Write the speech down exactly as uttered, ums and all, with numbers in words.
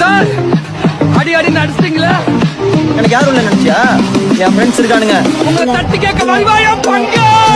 Sir அடி அடி நடிச்சிட்டீங்களா? எனக்கு யாரும் இல்ல நினைச்சியா? என் ஃப்ரெண்ட்ஸ் இருக்கானுங்க. உங்களை தட்டி கேட்க வருவாயா பங்க?